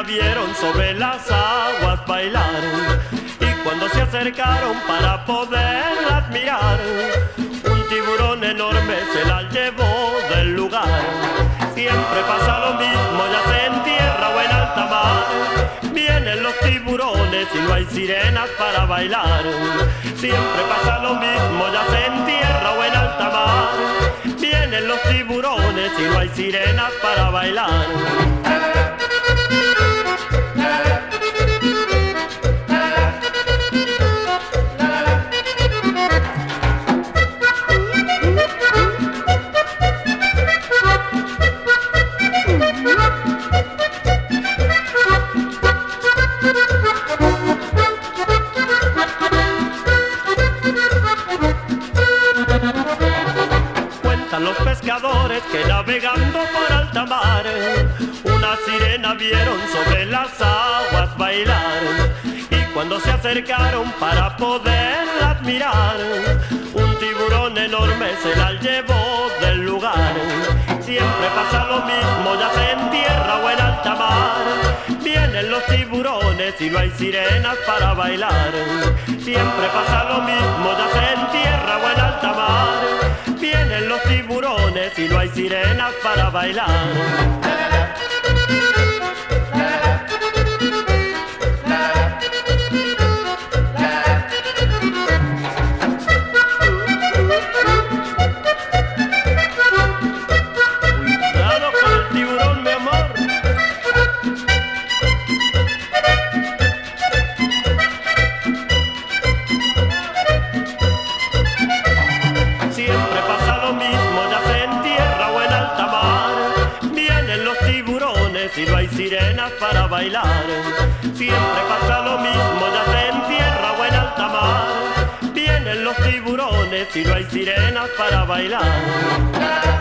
sirena vieron sobre las aguas bailar, y cuando se acercaron para poderla admirar, un tiburón enorme se la llevó del lugar. Siempre pasa lo mismo, ya sea en tierra o en alta mar. Vienen los tiburones y no hay sirenas para bailar. Siempre pasa lo mismo, ya sea en tierra o en alta mar. Vienen los tiburones y no hay sirenas para bailar. Los pescadores que navegando por alta mar una sirena vieron sobre las aguas bailar, y cuando se acercaron para poderla admirar, un tiburón enorme se la llevó del lugar. Siempre pasa lo mismo, ya sea en tierra o en alta mar. Vienen los tiburones y no hay sirenas para bailar. Siempre pasa lo mismo, ya sea en tierra o en alta mar. Vienen los tiburones y no hay sirenas para bailar. Cuidado con el tiburón, mi amor. Siempre pasa lo mismo, ya sea en tierra o en alta mar. Vienen los tiburones y no hay sirenas para bailar. Siempre pasa lo mismo, ya sea en tierra o en alta mar. Vienen los tiburones y no hay sirenas para bailar.